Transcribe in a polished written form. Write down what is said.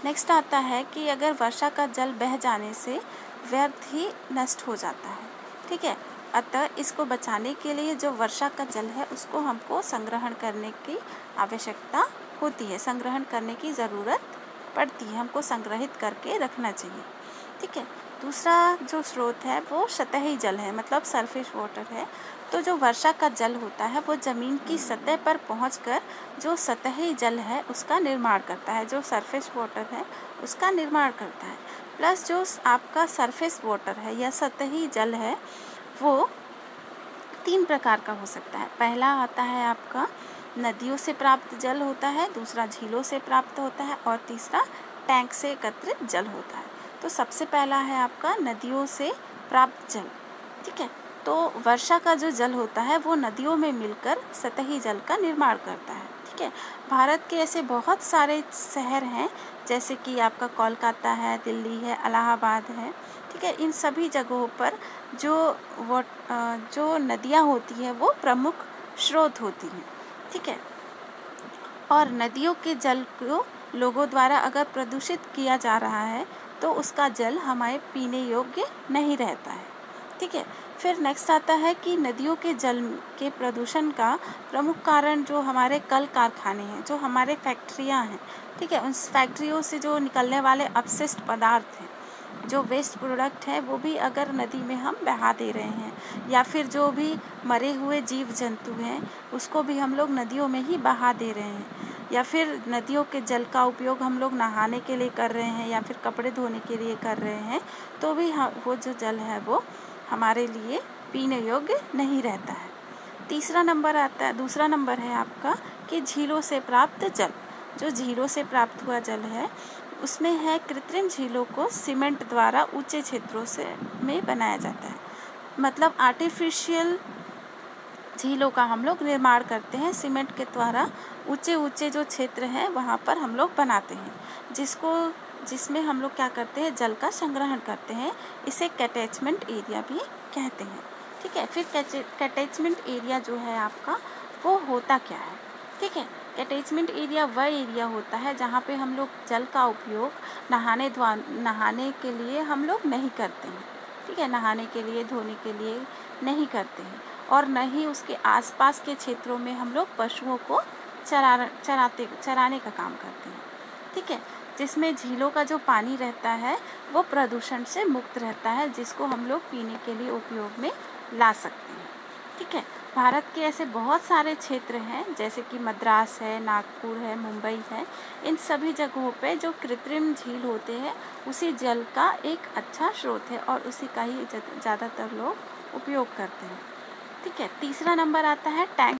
Next आता है कि अगर वर्षा का जल बह जाने से व्यर्थ ही नष्ट हो जाता है, ठीक है। अतः इसको बचाने के लिए जो वर्षा का जल है उसको हमको संग्रहण करने की आवश्यकता होती है, संग्रहण करने की ज़रूरत पड़ती है, हमको संग्रहित करके रखना चाहिए, ठीक है। दूसरा जो स्रोत है वो सतही जल है, मतलब सरफेस वाटर है। तो जो वर्षा का जल होता है वो ज़मीन की सतह पर पहुंचकर जो सतही जल है उसका निर्माण करता है, जो सरफेस वाटर है उसका निर्माण करता है। प्लस जो आपका सरफेस वाटर है या सतही जल है वो 3 प्रकार का हो सकता है। पहला आता है आपका नदियों से प्राप्त जल होता है, दूसरा झीलों से प्राप्त होता है और तीसरा टैंक से एकत्रित जल होता है। तो सबसे पहला है आपका नदियों से प्राप्त जल, ठीक है। तो वर्षा का जो जल होता है वो नदियों में मिलकर सतही जल का निर्माण करता है, ठीक है। भारत के ऐसे बहुत सारे शहर हैं, जैसे कि आपका कोलकाता है, दिल्ली है, इलाहाबाद है, ठीक है। इन सभी जगहों पर जो नदियाँ होती है वो प्रमुख स्रोत होती हैं, ठीक है। और नदियों के जल को लोगों द्वारा अगर प्रदूषित किया जा रहा है तो उसका जल हमारे पीने योग्य नहीं रहता है, ठीक है। फिर नेक्स्ट आता है कि नदियों के जल के प्रदूषण का प्रमुख कारण जो हमारे कल कारखाने हैं, जो हमारे फैक्ट्रियां हैं, ठीक है। उन फैक्ट्रियों से जो निकलने वाले अपशिष्ट पदार्थ हैं, जो वेस्ट प्रोडक्ट है वो भी अगर नदी में हम बहा दे रहे हैं, या फिर जो भी मरे हुए जीव जंतु हैं उसको भी हम लोग नदियों में ही बहा दे रहे हैं, या फिर नदियों के जल का उपयोग हम लोग नहाने के लिए कर रहे हैं या फिर कपड़े धोने के लिए कर रहे हैं, तो भी वो जो जल है वो हमारे लिए पीने योग्य नहीं रहता है। दूसरा नंबर है आपका कि झीलों से प्राप्त जल। जो झीलों से प्राप्त हुआ जल है उसमें है कृत्रिम झीलों को सीमेंट द्वारा ऊंचे क्षेत्रों में बनाया जाता है, मतलब आर्टिफिशियल झीलों का हम लोग निर्माण करते हैं सीमेंट के द्वारा। ऊंचे जो क्षेत्र हैं वहाँ पर हम लोग बनाते हैं, जिसमें हम लोग क्या करते हैं, जल का संग्रहण करते हैं। इसे कैटेचमेंट एरिया भी कहते हैं, ठीक है। फिर कैटेचमेंट एरिया जो है आपका वो होता क्या है, ठीक है। कैटेचमेंट एरिया वह एरिया होता है जहाँ पे हम लोग जल का उपयोग नहाने के लिए हम लोग नहीं करते हैं, ठीक है। नहाने के लिए, धोने के लिए नहीं करते हैं, और न ही उसके आसपास के क्षेत्रों में हम लोग पशुओं को चराने का काम करते हैं, ठीक है। जिसमें झीलों का जो पानी रहता है वो प्रदूषण से मुक्त रहता है, जिसको हम लोग पीने के लिए उपयोग में ला सकते हैं, ठीक है। भारत के ऐसे बहुत सारे क्षेत्र हैं, जैसे कि मद्रास है, नागपुर है, मुंबई है। इन सभी जगहों पे जो कृत्रिम झील होते हैं उसी जल का एक अच्छा स्रोत है और उसी का ही ज़्यादातर लोग उपयोग करते हैं, ठीक है। तीसरा नंबर आता है टैंक